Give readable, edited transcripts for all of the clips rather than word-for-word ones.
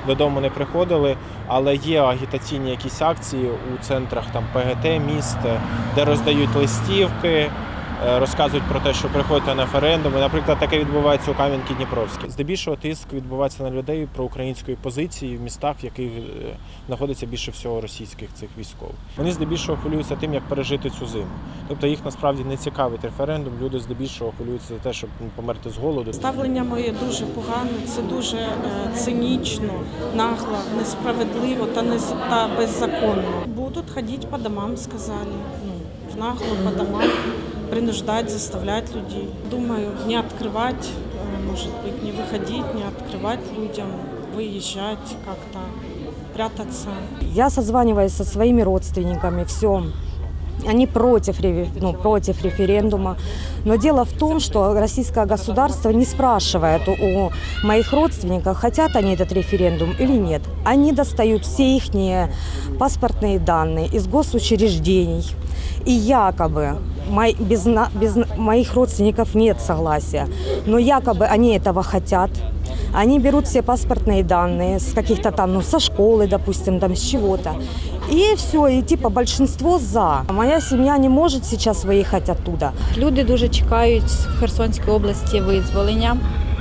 додому не приходили, але є агітаційні якісь акції у центрах там ПГТ міст, де роздають листівки, розказують про те, що приходьте на референдум. Наприклад, таке відбувається у Кам'янці-Дніпровській. Здебільшого тиск відбувається на людей про української позиції в містах, в яких знаходиться більше всього російських цих військових. Вони здебільшого хвилюються тим, як пережити цю зиму. Тобто їх насправді не цікавить референдум, люди здебільшого хвилюються за те, щоб померти з голоду. Ставлення моє дуже погане, це дуже цинічно, нагло, несправедливо та беззаконно. Будуть ходити по домам, сказали, в нагло по домам. Принуждать, заставлять людей. Думаю, не открывать, может быть, не выходить, не открывать людям, выезжать как-то, прятаться. Я созваниваюсь со своими родственниками, все. Они против референдума. Но дело в том, что российское государство не спрашивает у моих родственников, хотят они этот референдум или нет. Они достают все их паспортные данные из госучреждений. И якобы без моих родственников нет согласия, но якобы они этого хотят. Они берут все паспортные данные с каких-то там, со школы, допустим, там, с чего-то. И все, и типа большинство за. Моя сім'я не може зараз виїхати оттуда. Люди дуже чекають в Херсонській області визволення.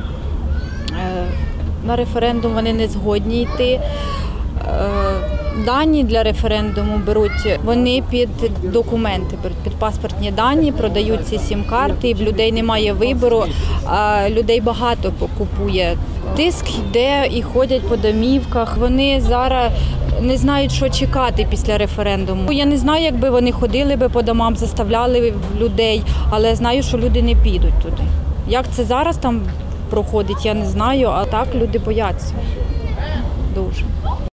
На референдум вони не згодні йти. Дані для референдуму беруть вони під документи, під паспортні дані, продають ці сім-карти, і в людей немає вибору, а людей багато купує. Тиск йде і ходять по домівках, вони зараз не знають, що чекати після референдуму. Я не знаю, якби вони ходили би по домам, заставляли людей, але знаю, що люди не підуть туди. Як це зараз там проходить, я не знаю, а так люди бояться дуже.